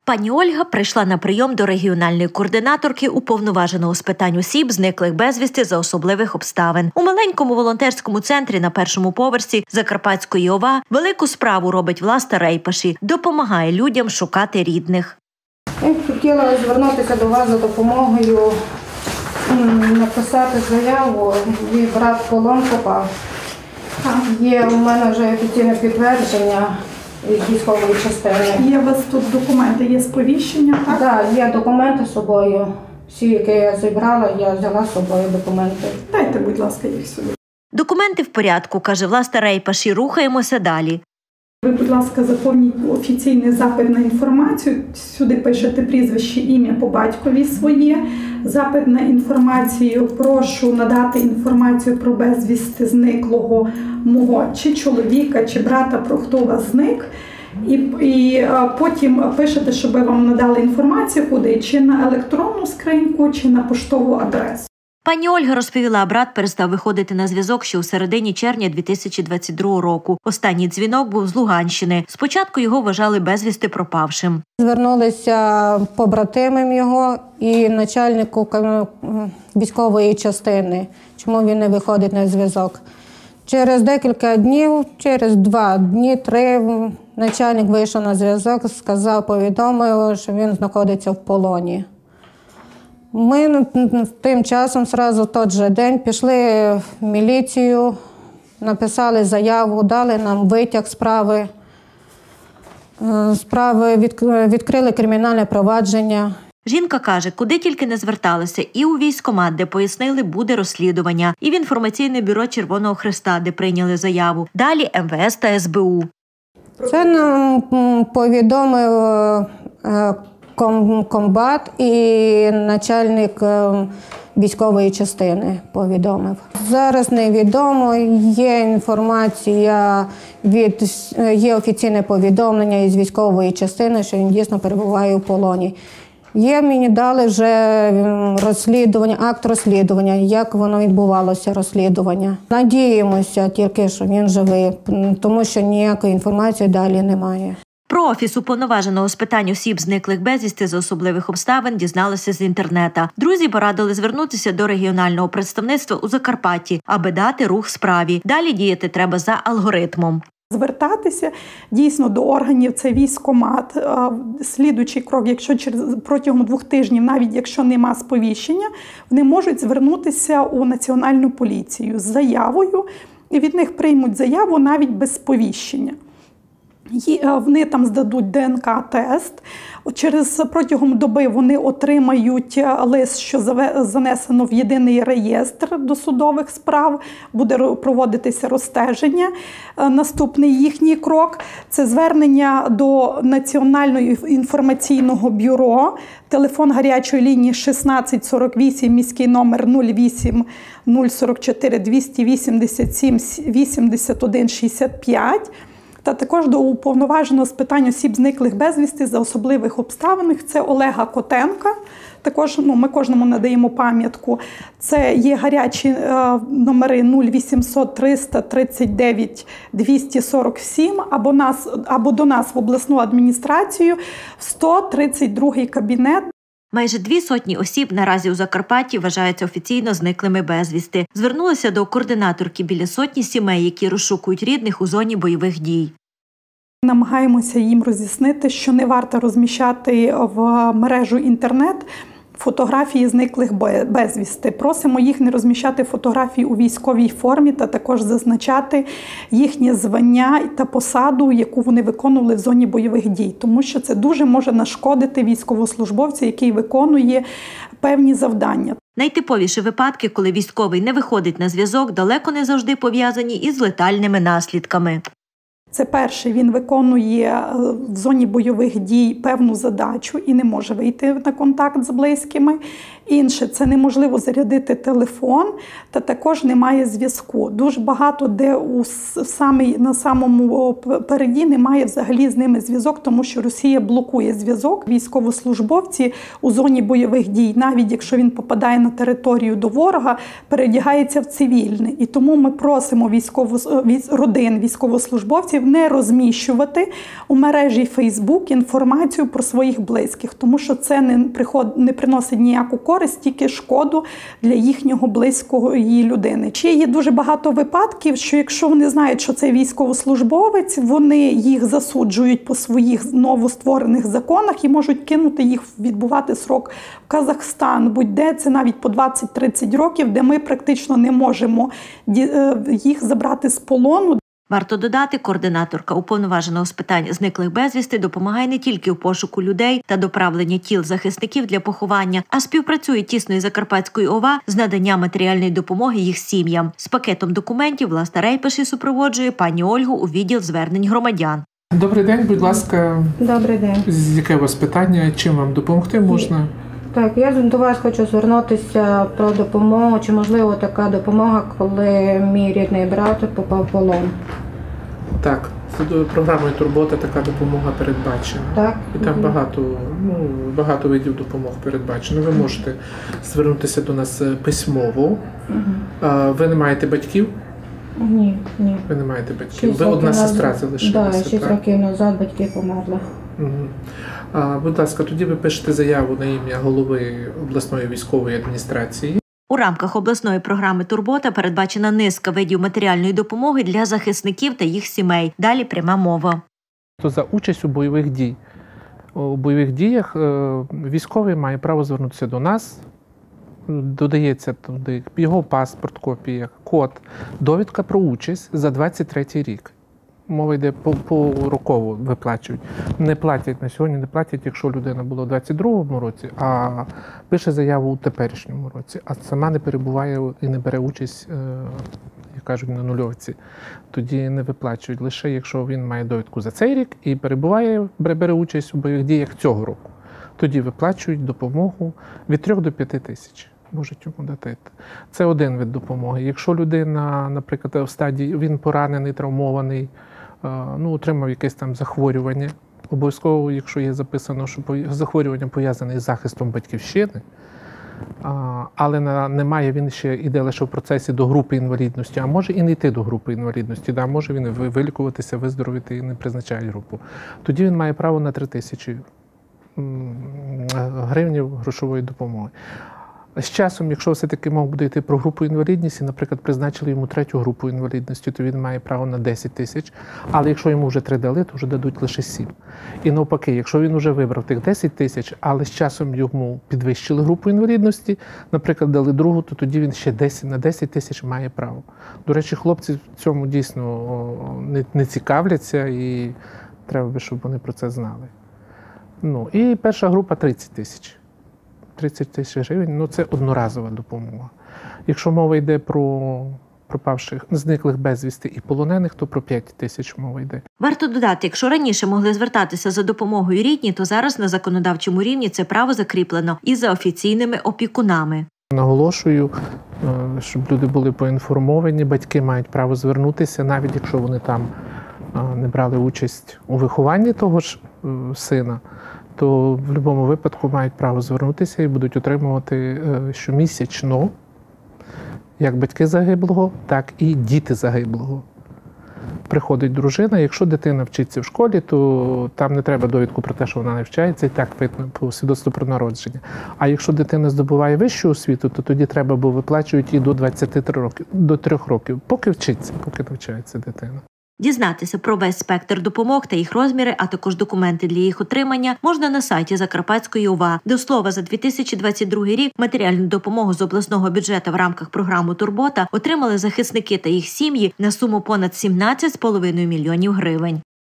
Пані Ольга прийшла на прийом до регіональної координаторки уповноваженого з питань осіб, зниклих безвісти за особливих обставин. У маленькому волонтерському центрі на першому поверсі Закарпатської ОВА велику справу робить Власта Рейпаші – допомагає людям шукати рідних. Я хотіла звернутися до вас за допомогою, написати заяву. Мій брат полон попав. Є у мене вже офіційне підтвердження військової частини. Є у вас тут документи, є сповіщення, так? Так, є документи з собою. Всі, які я зібрала, я взяла з собою документи. Дайте, будь ласка, їх сюди. Документи в порядку, каже Власта Рейпаші, рухаємося далі. Ви, будь ласка, заповніть офіційний запит на інформацію. Сюди пишете прізвище, ім'я по батькові своє. Запит на інформацію. Прошу надати інформацію про безвісти зниклого мого чи чоловіка, чи брата, про хто у вас зник. І потім пишете, щоб вам надали інформацію, куди, чи на електронну скриньку, чи на поштову адресу. Пані Ольга розповіла, брат перестав виходити на зв'язок ще у середині червня 2022 року. Останній дзвінок був з Луганщини. Спочатку його вважали безвісти пропавшим. Звернулися побратимам його і начальнику військової частини, чому він не виходить на зв'язок. Через декілька днів, через 2 дні, 3, начальник вийшов на зв'язок, повідомив, що він знаходиться в полоні. Ми тим часом, одразу в той же день, пішли в міліцію, написали заяву, дали нам витяг справи. Відкрили кримінальне провадження. Жінка каже, куди тільки не зверталися, і у військкомат, де пояснили, буде розслідування, і в інформаційне бюро Червоного Хреста, де прийняли заяву. Далі МВС та СБУ. Це нам повідомив комбат і начальник військової частини повідомив. Зараз невідомо, є інформація, є офіційне повідомлення із військової частини, що він дійсно перебуває у полоні. Мені дали вже розслідування, акт розслідування, як воно відбувалося, розслідування. Надіємося тільки, що він живий, тому що ніякої інформації далі немає. Про Офіс уповноваженого з питань осіб, зниклих безвісти за особливих обставин, дізналися з інтернету. Друзі порадили звернутися до регіонального представництва у Закарпатті, аби дати рух справі. Далі діяти треба за алгоритмом. Звертатися дійсно до органів, це військкомат. Слідуючий крок, якщо протягом 2 тижнів, навіть якщо нема сповіщення, вони можуть звернутися у Національну поліцію з заявою, і від них приймуть заяву навіть без сповіщення. Вони там здадуть ДНК-тест. Протягом доби вони отримають лист, що занесено в єдиний реєстр досудових справ, буде проводитися розстеження. Наступний їхній крок – це звернення до Національного інформаційного бюро, телефон гарячої лінії 1648, міський номер 08 044 287 81 65. Та також до уповноваженого з питань осіб, зниклих безвісти за особливих обставин. Це Олега Котенка. Також ми кожному надаємо пам'ятку. Це є гарячі номери 0800 339 247 або до нас в обласну адміністрацію в 132 кабінет. Майже 200 осіб наразі у Закарпатті вважаються офіційно зниклими безвісти. Звернулися до координаторки біля 100 сімей, які розшукують рідних у зоні бойових дій. Намагаємося їм роз'яснити, що не варто розміщати в мережу інтернет фотографії зниклих безвісти. Просимо їх не розміщати фотографії у військовій формі та також зазначати їхнє звання та посаду, яку вони виконували в зоні бойових дій. Тому що це дуже може нашкодити військовослужбовцю, який виконує певні завдання. Найтиповіші випадки, коли військовий не виходить на зв'язок, далеко не завжди пов'язані із летальними наслідками. Це перше, він виконує в зоні бойових дій певну задачу і не може вийти на контакт з близькими. Інше, це неможливо зарядити телефон, та також немає зв'язку. Дуже багато де на самому переді немає взагалі з ними зв'язок, тому що Росія блокує зв'язок. Військовослужбовці у зоні бойових дій, навіть якщо він попадає на територію до ворога, передягається в цивільне. І тому ми просимо родин військовослужбовців розвідувальців не розміщувати у мережі Facebook інформацію про своїх близьких, тому що це не приносить ніяку користь, тільки шкоду для їхнього близької людини. Ще є дуже багато випадків, що якщо вони знають, що це військовослужбовець, вони їх засуджують по своїх новостворених законах і можуть кинути їх відбувати срок в Казахстан, будь-де, це навіть по 20-30 років, де ми практично не можемо їх забрати з полону. Варто додати, координаторка уповноваженого з питань зниклих безвісти допомагає не тільки у пошуку людей та доправлення тіл захисників для поховання, а співпрацює тісно із Закарпатською ОВА з наданням матеріальної допомоги їх сім'ям. З пакетом документів Власта Рейпеш і супроводжує пані Ольгу у відділ звернень громадян. Добрий день, будь ласка. Добрий день. Яке у вас питання? Чим вам допомогти можна? Так, я до вас хочу звернутися про допомогу. Чи можливо така допомога, коли мій рідний брат попав в полон? Так, програмою «Турбота» така допомога передбачена. Так. І там багато видів допомог передбачено. Ви можете звернутися до нас письмово. Ви не маєте батьків? Ні. Ви не маєте батьків. Ви одна сестра залишилася? Так, 6 років назад батьки померли. Будь ласка, тоді ви пишете заяву на ім'я голови обласної військової адміністрації. У рамках обласної програми «Турбота» передбачена низка видів матеріальної допомоги для захисників та їх сімей. Далі пряма мова. За участь у бойових дій. У бойових діях військовий має право звернутися до нас. Додається туди його паспорт, копія, код, довідка про участь за 23-й рік. Мова йде пороково виплачують. Не платять на сьогодні, не платять, якщо людина була у 22-му році, а пише заяву у теперішньому році, а сама не перебуває і не бере участь, як кажуть, на нульовці. Тоді не виплачують лише, якщо він має довідку за цей рік і бере участь у бойових діях цього року. Тоді виплачують допомогу від 3 до 5 тисяч. Можуть йому дати. Це один вид допомоги. Якщо людина, наприклад, в стадії, він поранений, травмований, отримав якесь там захворювання, обов'язково, якщо є записано, що захворювання пов'язане з захистом батьківщини, але немає, він ще йде лише в процесі до групи інвалідності, а може і не йти до групи інвалідності, може він вилікуватися, виздоровити і не призначають групу. Тоді він має право на 3 тисячі гривень грошової допомоги. З часом, якщо все-таки мав буде йти про групу інвалідності, наприклад, призначили йому 3-ю групу інвалідності, то він має право на 10 тисяч, але якщо йому вже 3 дали, то вже дадуть лише 7. І навпаки, якщо він вже вибрав тих 10 тисяч, але з часом йому підвищили групу інвалідності, наприклад, дали 2-гу, то тоді він ще на 10 тисяч має право. До речі, хлопці в цьому дійсно не цікавляться і треба би, щоб вони про це знали. І перша група 30 тисяч. 30 тисяч гривень, це одноразова допомога. Якщо мова йде про пропавших, зниклих безвісти і полонених, то про 5 тисяч мова йде. Варто додати, якщо раніше могли звертатися за допомогою рідні, то зараз на законодавчому рівні це право закріплено і за офіційними опікунами. Наголошую, щоб люди були поінформовані, батьки мають право звернутися, навіть якщо вони там не брали участь у вихованні того ж сина, то в будь-якому випадку мають право звернутися і будуть отримувати щомісячно як батьки загиблого, так і діти загиблого. Приходить дружина, якщо дитина вчиться в школі, то там не треба довідку про те, що вона навчається, і так видно по свідоцтву про народження. А якщо дитина здобуває вищу освіту, то тоді треба, бо виплачують їй до 23 років, до 3 років, поки вчиться, поки навчається дитина. Дізнатися про весь спектр допомог та їх розміри, а також документи для їх отримання можна на сайті Закарпатської ОВА. До слова, за 2022 рік матеріальну допомогу з обласного бюджету в рамках програми «Турбота» отримали захисники та їх сім'ї на суму понад 17,5 мільйонів гривень.